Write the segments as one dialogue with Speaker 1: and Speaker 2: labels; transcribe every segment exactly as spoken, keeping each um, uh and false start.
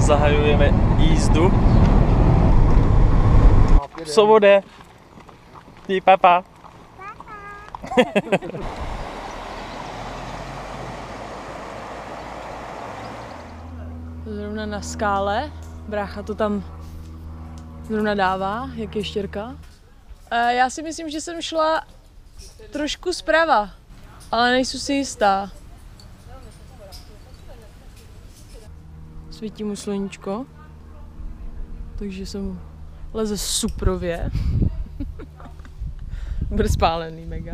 Speaker 1: zahajujeme jízdu. V Svobodě. Ty papa.
Speaker 2: Zrovna na skále. Brácha to tam zrovna dává, jak je štěrka. E, já si myslím, že jsem šla trošku zprava, ale nejsem si jistá. Svítí mu sluníčko, takže jsem leze suprově. Bude spálený mega.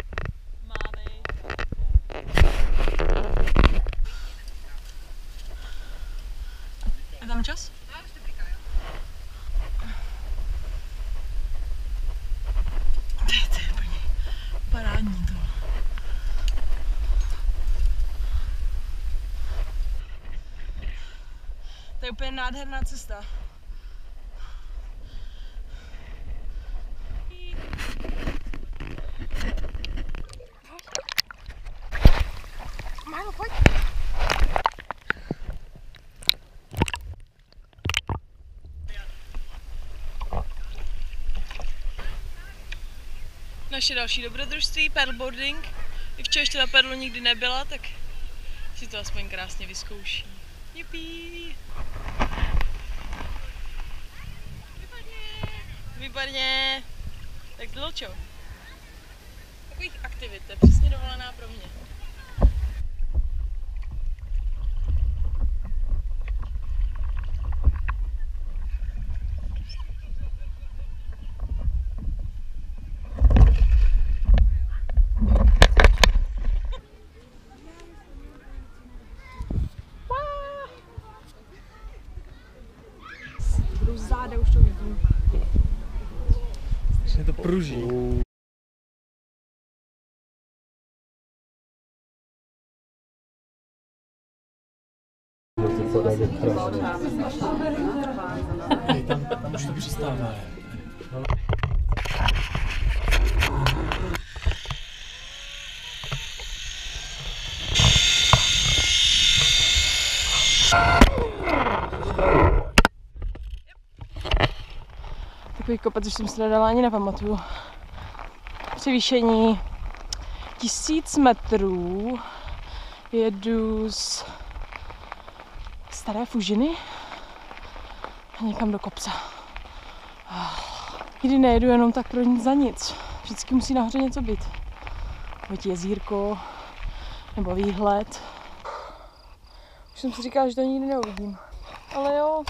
Speaker 2: Je tam čas? To je úplně parádní to. To je úplně nádherná cesta. Málo, pojď. Naše další dobrodružství, paddleboarding. Ivča ještě na paddlu nikdy nebyla, tak si to aspoň krásně vyzkouší. Jupí! Výborně! Výborně! Tak to čo? Takových aktivit, to je přesně dovolená pro mě. Záda už to vidím.
Speaker 1: Strašně to pruží.
Speaker 3: Hej, tam, tam už to přistává. No.
Speaker 2: Takový kopec, už jsem se nedala ani nepamatuju. Převýšení tisíc metrů jedu z Staré Fužiny a někam do kopce. Nikdy nejedu jenom tak pro nic za nic. Vždycky musí nahoře něco být. Buď jezírko, nebo výhled. Už jsem si říkala, že to nikdy neuvidím. Ale jo.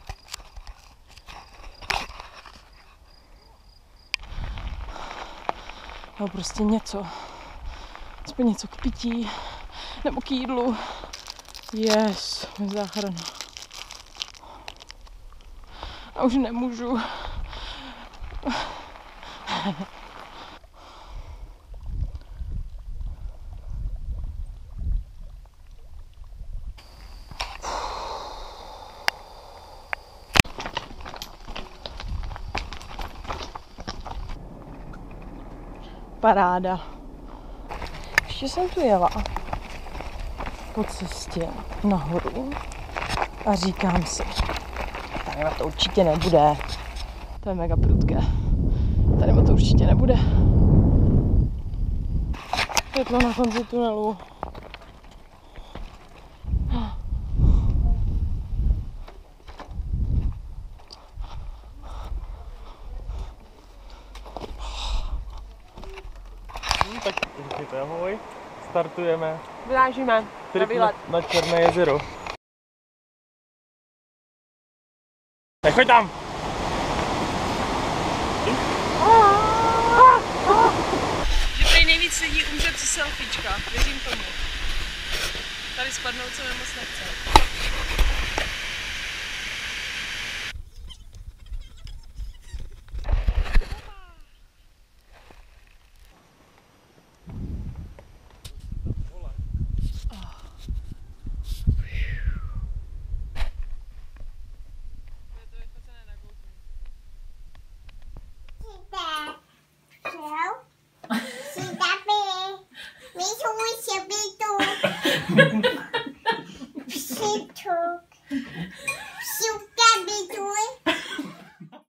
Speaker 2: No prostě něco. Aspoň něco k pití, nebo k jídlu. Yes, záchrana. A už nemůžu. Paráda. Ještě jsem tu jela po cestě nahoru a říkám si, tady to určitě nebude. To je mega prudké. Tady to určitě nebude. Světlo na konci tunelu.
Speaker 1: Tak říkejte ahoj, startujeme.
Speaker 2: Vyrážíme na výlet.
Speaker 1: Na Černé jezero. Tak choď tam!
Speaker 2: Že prej nejvíc lidí umře při selfiečkách, věřím tomu. Tady spadnout se mi moc nechce.
Speaker 4: She took Šup.